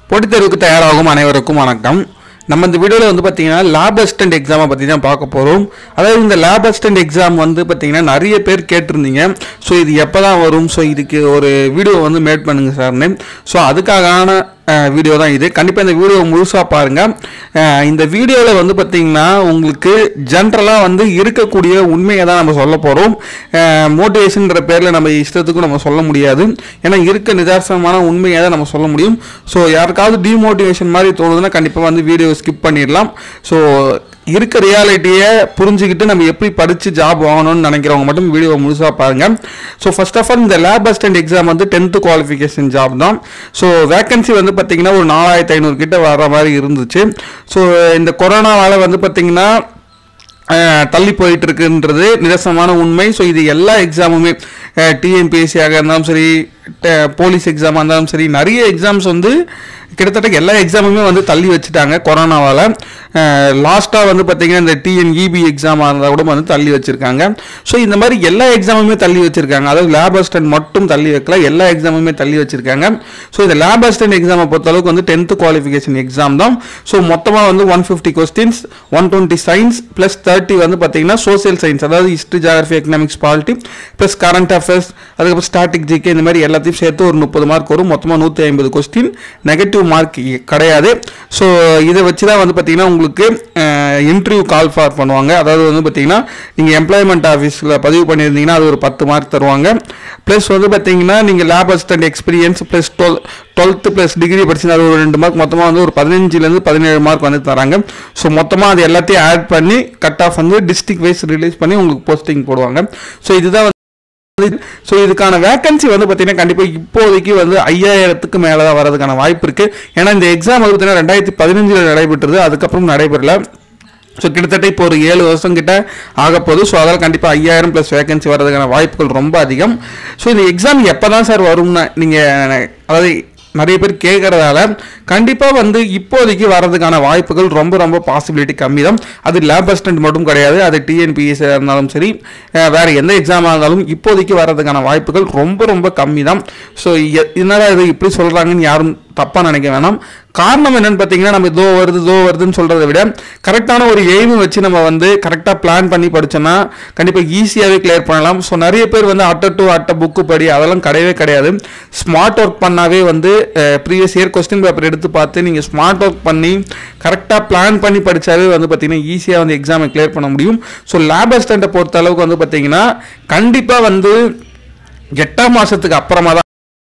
போட்டித் தேர்வுக்கு தயாராகும் அனைவருக்கும் வணக்கம். நம்ம இந்த வீடியோவில் வந்து பார்த்தீங்கன்னா லேப் அசிஸ்டன்ட் எக்ஸாமை பற்றி தான் பார்க்க போகிறோம். அதாவது இந்த லேப் அசிஸ்டன்ட் எக்ஸாம் வந்து பார்த்தீங்கன்னா நிறைய பேர் கேட்டிருந்தீங்க. ஸோ இது எப்போ தான் வரும், ஸோ இதுக்கு ஒரு வீடியோ வந்து மேட் பண்ணுங்க சார்னு. ஸோ அதுக்கான வீடியோ தான் இது. கண்டிப்பாக இந்த வீடியோ முழுசாக பாருங்கள். இந்த வீடியோவில் வந்து பார்த்திங்கன்னா உங்களுக்கு ஜென்ரலாக வந்து இருக்கக்கூடிய உண்மையை தான் நம்ம சொல்ல போகிறோம். மோட்டிவேஷன்ற பேரில் நம்ம இஷ்டத்துக்கும் நம்ம சொல்ல முடியாது. ஏன்னா இருக்க நிதர்சனமான உண்மையை தான் நம்ம சொல்ல முடியும். ஸோ யாருக்காவது டிமோட்டிவேஷன் மாதிரி தோணுதுன்னா கண்டிப்பாக வந்து வீடியோ ஸ்கிப் பண்ணிடலாம். ஸோ இருக்க ரியாலிட்டியை புரிஞ்சுக்கிட்டு நம்ம எப்படி படித்து ஜாப் வாங்கணும்னு நினைக்கிறவங்க மட்டும் வீடியோவை முழுசாக பாருங்கள். ஸோ ஃபர்ஸ்ட் ஆஃப் ஆல் இந்த லேப் அசிஸ்டன்ட் எக்ஸாம் வந்து 10th குவாலிஃபிகேஷன் ஜாப் தான். ஸோ வேக்கன்சி வந்து பார்த்திங்கன்னா ஒரு 4500 கிட்ட வர மாதிரி இருந்துச்சு. ஸோ இந்த கொரோனாவால் வந்து பார்த்திங்கன்னா தள்ளி போயிட்டு இருக்குன்றது நிதர்சனமான உண்மை. ஸோ இது எல்லா எக்ஸாமுமே டிஎன்பிஎஸ்சியாக இருந்தாலும் சரி, போலீஸ் எக்ஸாமாக இருந்தாலும் சரி, நிறைய எக்ஸாம்ஸ் வந்து கிட்டத்தட்ட எல்லா எக்ஸாமுமே வந்து தள்ளி வச்சுட்டாங்க கொரோனாவால். லாஸ்ட்டாக வந்து பார்த்திங்கன்னா இந்த டிஎன்இபி எக்ஸாமாக இருந்தால் கூட வந்து தள்ளி வச்சுருக்காங்க. ஸோ இந்த மாதிரி எல்லா எக்ஸாமுமே தள்ளி வச்சுருக்காங்க. அதாவது லேப் அசிஸ்டன்ட் மட்டும் தள்ளி வைக்கல, எல்லா எக்ஸாமுமே தள்ளி வச்சுருக்காங்க. ஸோ இந்த லேப் அசிஸ்டன்ட் எக்ஸாமை பொறுத்தளவுக்கு வந்து 10th குவாலிஃபிகேஷன் எக்ஸாம் தான். ஸோ மொத்தமாக வந்து 150 கொஸ்டின்ஸ், 120 சயின்ஸ் ப்ளஸ் 30 வந்து பார்த்திங்கன்னா சோசியல் சயின்ஸ், அதாவது history, geography, economics, polity plus current affairs, அதுக்கப்புறம் ஸ்டாட்டிக் ஜிகே, இந்த மாதிரி எல்லாத்தையும் சேர்த்து ஒரு 30 மார்க் வரும். மொத்தமாக 150 கொஸ்டின், நெகட்டிவ் மார்க் கிடையாது. ஸோ இதை வச்சு தான் வந்து பார்த்திங்கன்னா உங்களுக்கு இன்டர்வியூ கால் ஃபார் பண்ணுவாங்க. அதாவது வந்து பார்த்திங்கன்னா நீங்கள் எம்ப்ளாய்மெண்ட் ஆஃபீஸில் பதிவு பண்ணியிருந்தீங்கன்னா அது ஒரு 10 மார்க் தருவாங்க. ப்ளஸ் வந்து பார்த்திங்கன்னா நீங்கள் lab assistant experience plus 12th plus degree படிச்சுன்னா அது ஒரு 2 மார்க், மொத்தமாக வந்து ஒரு 15லேருந்து 17 மார்க் வந்து தராங்க. ஸோ மொத்தமாக அது எல்லாத்தையும் ஆட் பண்ணி கட் ஆஃப் வந்து டிஸ்ட்ரிக்ட் வைஸ் ரிலீஸ் பண்ணி உங்களுக்கு போஸ்டிங் போடுவாங்க. ஸோ இதுதான். ஸோ இதுக்கான வேக்கன்சி வந்து பார்த்தீங்கன்னா கண்டிப்பாக இப்போதைக்கு வந்து 5000க்கு மேலே தான் வரதுக்கான வாய்ப்பு இருக்குது. ஏன்னா இந்த எக்ஸாம் வந்து பார்த்தீங்கன்னா 2015 நடைபெற்றது, அதுக்கப்புறம் நடைபெறல. ஸோ கிட்டத்தட்ட இப்போ ஒரு 7 வருஷம் கிட்ட ஆக போகுது. ஸோ அதனால் கண்டிப்பாக 5000 ப்ளஸ் வேகன்சி வர்றதுக்கான வாய்ப்புகள் ரொம்ப அதிகம். ஸோ இந்த எக்ஸாம் எப்போ தான் சார் வரும்னா நீங்கள் அதாவது நிறைய பேர் கேட்குறதால கண்டிப்பாக வந்து இப்போதைக்கு வர்றதுக்கான வாய்ப்புகள் ரொம்ப ரொம்ப பாசிபிலிட்டி கம்மி தான். அது லேப் அசிஸ்டன்ட் மட்டும் கிடையாது, அது டிஎன்பிஎஸ்சி இருந்தாலும் சரி, வேறு எந்த எக்ஸாமாக இருந்தாலும் இப்போதைக்கு வர்றதுக்கான வாய்ப்புகள் ரொம்ப ரொம்ப கம்மி தான். ஸோ இதனால் இது இப்படி சொல்கிறாங்கன்னு யாரும் தப்பாக நினைக்க வேணாம். காரணம் என்னென்னு பார்த்தீங்கன்னா நம்ம இதோ வருதுன்னு சொல்கிறத விட கரெக்டான ஒரு எய்மை வச்சு நம்ம வந்து கரெக்டாக பிளான் பண்ணி படித்தோன்னா கண்டிப்பாக ஈஸியாகவே கிளியர் பண்ணலாம். ஸோ நிறைய பேர் வந்து அட்டை புக்கு படி அதெல்லாம் கிடையவே கிடையாது. ஸ்மார்ட் ஒர்க் பண்ணாவே வந்து ப்ரீவியஸ் இயர் கொஸ்டின் பேப்பர் எடுத்து பார்த்து நீங்கள் ஸ்மார்ட் ஒர்க் பண்ணி கரெக்டாக பிளான் பண்ணி படித்தாவே வந்து பார்த்திங்கன்னா ஈஸியாக வந்து எக்ஸாமை கிளியர் பண்ண முடியும். ஸோ லேப் அசிஸ்டண்ட்டை பொறுத்த அளவுக்கு வந்து பார்த்திங்கன்னா கண்டிப்பாக வந்து 8ஆம் மாதத்துக்கு அப்புறமா தான்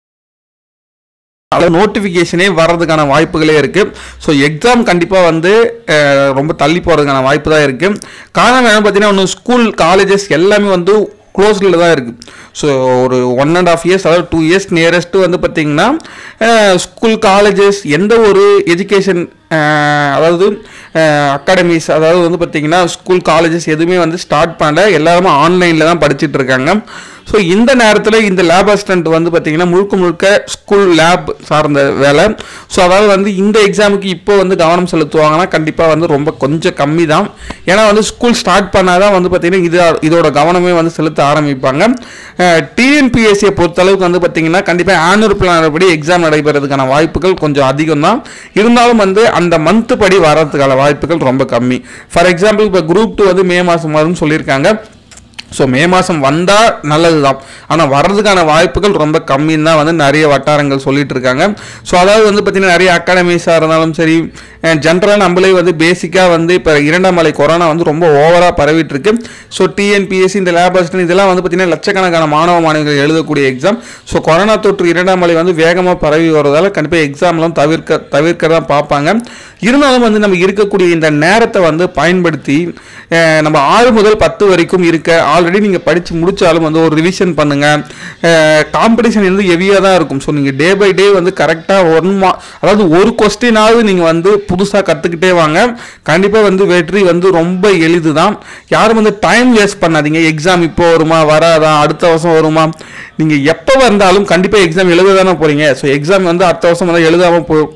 நோட்டிஃபிகேஷனே வர்றதுக்கான வாய்ப்புகளே இருக்குது. ஸோ எக்ஸாம் கண்டிப்பாக வந்து ரொம்ப தள்ளி போகிறதுக்கான வாய்ப்பு தான் இருக்குது. காரணம் என்னென்னு பார்த்தீங்கன்னா ஒன்று ஸ்கூல் காலேஜஸ் எல்லாமே வந்து க்ளோஸ்டில் தான் இருக்குது. ஸோ ஒரு 1.5 இயர்ஸ், அதாவது 2 இயர்ஸ் நியரஸ்ட்டு வந்து பார்த்திங்கன்னா ஸ்கூல் காலேஜஸ் எந்த ஒரு எஜுகேஷன் அதாவது அகாடமிஸ், அதாவது வந்து பார்த்திங்கன்னா ஸ்கூல் காலேஜஸ் எதுவுமே வந்து ஸ்டார்ட் பண்ணல, எல்லாருமே ஆன்லைனில் தான் படிச்சுட்டு இருக்காங்க. ஸோ இந்த நேரத்தில் இந்த லேப் அசிஸ்டன்ட் வந்து பார்த்திங்கன்னா முழுக்க ஸ்கூல் லேப் சார்ந்த வேலை. ஸோ அதாவது வந்து இந்த எக்ஸாமுக்கு இப்போ வந்து கவனம் செலுத்துவாங்கன்னா கண்டிப்பாக வந்து ரொம்ப கொஞ்சம் கம்மி தான். ஏன்னா வந்து ஸ்கூல் ஸ்டார்ட் பண்ணால் தான் வந்து பார்த்திங்கன்னா இதோட கவனமே வந்து செலுத்த ஆரம்பிப்பாங்க. டிஎன்பிஎஸ்சியை பொறுத்தளவுக்கு வந்து பார்த்திங்கன்னா கண்டிப்பாக ஆனுவல் பிளான் படி எக்ஸாம் நடைபெறதுக்கான வாய்ப்புகள் கொஞ்சம் அதிகம் தான். இருந்தாலும் வந்து அந்த மந்த் படி வர்றதுக்கான வாய்ப்புகள் ரொம்ப கம்மி. ஃபார் எக்ஸாம்பிள் இப்போ குரூப் 2 வந்து மே மாதம் வரும்னு சொல்லியிருக்காங்க. ஸோ மே மாதம் வந்தால் நல்லது தான், ஆனால் வர்றதுக்கான வாய்ப்புகள் ரொம்ப கம்மின்னு தான் வந்து நிறைய வட்டாரங்கள் சொல்லிட்டு இருக்காங்க. ஸோ அதாவது வந்து பார்த்திங்கன்னா நிறைய அகாடமிஸாக இருந்தாலும் சரி, ஜென்ரலாக நம்மளே வந்து பேசிக்காக வந்து இப்போ 2ஆம் அலை கொரோனா வந்து ரொம்ப ஓவராக பரவிட்டு இருக்கு. ஸோ டிஎன்பிஎஸ்சி, இந்த லேப் அசிஸ்டன்ட் இதெல்லாம் வந்து பார்த்திங்கன்னா லட்சக்கணக்கான மாணவர்கள் எழுதக்கூடிய எக்ஸாம். ஸோ கொரோனா தொற்று 2ஆம் அலை வந்து வேகமாக பரவி வருவதால் கண்டிப்பாக எக்ஸாம்லாம் தவிர்க்க தான் பார்ப்பாங்க. இருந்தாலும் வந்து நம்ம இருக்கக்கூடிய இந்த நேரத்தை வந்து பயன்படுத்தி நம்ம 6 முதல் 10 வரைக்கும் இருக்க ஆல்ரெடி நீங்கள் படித்து முடித்தாலும் வந்து ஒரு ரிவிஷன் பண்ணுங்கள். காம்படிஷன் வந்து ஹெவியாக தான் இருக்கும். ஸோ நீங்கள் டே பை டே வந்து கரெக்டாக அதாவது ஒரு கொஸ்டினாவது நீங்கள் வந்து புதுசாக கற்றுக்கிட்டே வாங்க. கண்டிப்பாக வந்து வெற்றி வந்து ரொம்ப எளிது தான். யாரும் வந்து டைம் வேஸ்ட் பண்ணாதீங்க. எக்ஸாம் இப்போ வருமா, வராதா, அடுத்த வருஷம் வருமா, நீங்கள் எப்போ வந்தாலும் கண்டிப்பாக எக்ஸாம் எழுத தானே போகிறீங்க. ஸோ எக்ஸாம் வந்து அடுத்த வருஷம் வந்து எழுதாமல்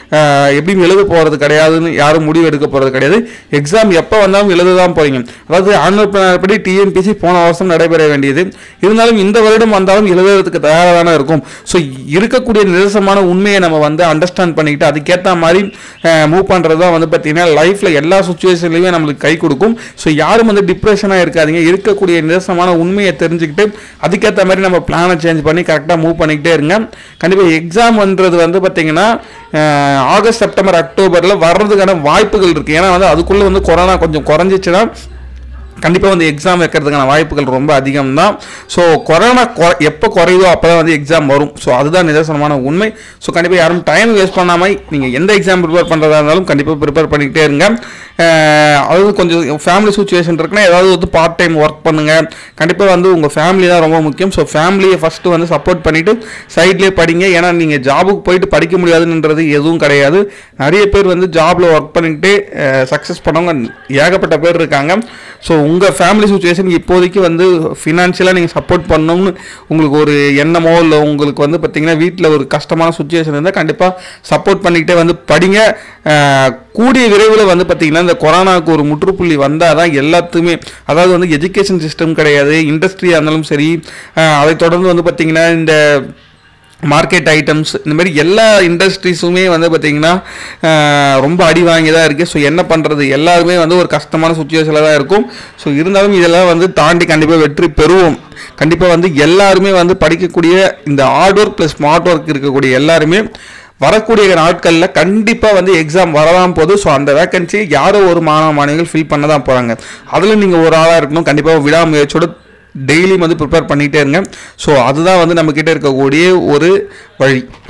எப்படியும் எழுத போகிறது கிடையாதுன்னு யாரும் முடிவு எடுக்க போகிறது கிடையாது. எக்ஸாம் எப்போ வந்தாலும் எழுத தான் போகிறீங்க. அதாவது ஆனுவல் பிளான் படி டிஎன்பிசி போன வருஷம் நடைபெற வேண்டியது, இருந்தாலும் இந்த வருடம் வந்தாலும் எழுதுறதுக்கு தயாராக தானே இருக்கும். ஸோ இருக்கக்கூடிய நிதர்சனமான உண்மையை நம்ம வந்து அண்டர்ஸ்டாண்ட் பண்ணிக்கிட்டு அதுக்கேற்ற மாதிரி மூவ் பண்ணுறது தான் வந்து பார்த்தீங்கன்னா லைஃப்பில் எல்லா சுச்சுவேஷன்லையுமே நம்மளுக்கு கை கொடுக்கும். ஸோ யாரும் வந்து டிப்ரெஷனாக இருக்காதீங்க. இருக்கக்கூடிய நிதர்சனமான உண்மையை தெரிஞ்சுக்கிட்டு அதுக்கேற்ற மாதிரி நம்ம பிளானை சேஞ்ச் பண்ணி கரெக்டாக மூவ் பண்ணிக்கிட்டே இருங்க. கண்டிப்பாக எக்ஸாம்ன்றது வந்து பார்த்தீங்கன்னா ஆகஸ்ட், செப்டம்பர், அக்டோபரில் வர்றதுக்கான வாய்ப்புகள் இருக்குது. ஏன்னா வந்து அதுக்குள்ளே வந்து கொரோனா கொஞ்சம் குறைஞ்சிச்சுன்னா கண்டிப்பாக வந்து எக்ஸாம் வைக்கிறதுக்கான வாய்ப்புகள் ரொம்ப அதிகம் தான். ஸோ கொரோனா எப்போ குறையுதோ அப்போ தான் வந்து எக்ஸாம் வரும். ஸோ அதுதான் நிதர்சனமான உண்மை. ஸோ கண்டிப்பாக யாரும் டைம் வேஸ்ட் பண்ணாமல் நீங்கள் எந்த எக்ஸாம் ப்ரிப்பேர் பண்ணுறதா இருந்தாலும் கண்டிப்பாக ப்ரிப்பேர் பண்ணிக்கிட்டே இருங்க. அதாவது கொஞ்சம் ஃபேமிலி சுச்சுவேஷன் இருக்குன்னா ஏதாவது வந்து பார்ட் டைம் ஒர்க் பண்ணுங்கள். கண்டிப்பாக வந்து உங்கள் ஃபேமிலி தான் ரொம்ப முக்கியம். ஸோ ஃபேமிலியை ஃபஸ்ட்டு வந்து சப்போர்ட் பண்ணிவிட்டு சைட்லேயே படிங்க. ஏன்னா நீங்கள் ஜாபுக்கு போயிட்டு படிக்க முடியாதுன்றது எதுவும் கிடையாது. நிறைய பேர் வந்து ஜாபில் ஒர்க் பண்ணிக்கிட்டு சக்ஸஸ் பண்ணவங்க ஏகப்பட்ட பேர் இருக்காங்க. ஸோ உங்கள் ஃபேமிலி சுச்சுவேஷன் இப்போதைக்கு வந்து ஃபினான்ஷியலாக நீங்கள் சப்போர்ட் பண்ணணும்னு உங்களுக்கு ஒரு எண்ணமோ இல்லை உங்களுக்கு வந்து பார்த்திங்கன்னா வீட்டில் ஒரு கஷ்டமான சுச்சுவேஷன் இருந்தால் கண்டிப்பாக சப்போர்ட் பண்ணிக்கிட்டே வந்து படிங்க. கூடிய விரைவில் வந்து பார்த்திங்கன்னா இந்த கொரோனாவுக்கு ஒரு முற்றுப்புள்ளி வந்தால் தான் எல்லாத்துக்குமே, அதாவது வந்து எஜுகேஷன் சிஸ்டம் கிடையாது, இண்டஸ்ட்ரியாக இருந்தாலும் சரி, அதை தொடர்ந்து வந்து பார்த்திங்கன்னா இந்த மார்க்கெட் ஐட்டம்ஸ் இந்த மாதிரி எல்லா இண்டஸ்ட்ரீஸுமே வந்து பார்த்திங்கன்னா ரொம்ப அடி வாங்கி தான் இருக்குது. ஸோ என்ன பண்ணுறது, எல்லாருமே வந்து ஒரு கஷ்டமான சுச்சுவேஷனில் தான் இருக்கும். ஸோ இருந்தாலும் இதெல்லாம் வந்து தாண்டி கண்டிப்பாக வெற்றி பெறுவோம். கண்டிப்பாக வந்து எல்லாருமே வந்து படிக்கக்கூடிய இந்த hard work plus smart work இருக்கக்கூடிய எல்லாருமே வரக்கூடிய நாட்களில் கண்டிப்பாக வந்து எக்ஸாம் வரதான் போகுது. ஸோ அந்த வேக்கன்சி யாரோ ஒரு மாணவிகள் ஃபில் பண்ண தான் போகிறாங்க. அதில் நீங்கள் ஒரு ஆளாக இருக்கணும். கண்டிப்பாக விடாமுயற்சியோட டெய்லியும் வந்து ப்ரிப்பேர் பண்ணிகிட்டே இருங்க. ஸோ அதுதான் வந்து நம்மக்கிட்ட இருக்கக்கூடிய ஒரு வழி.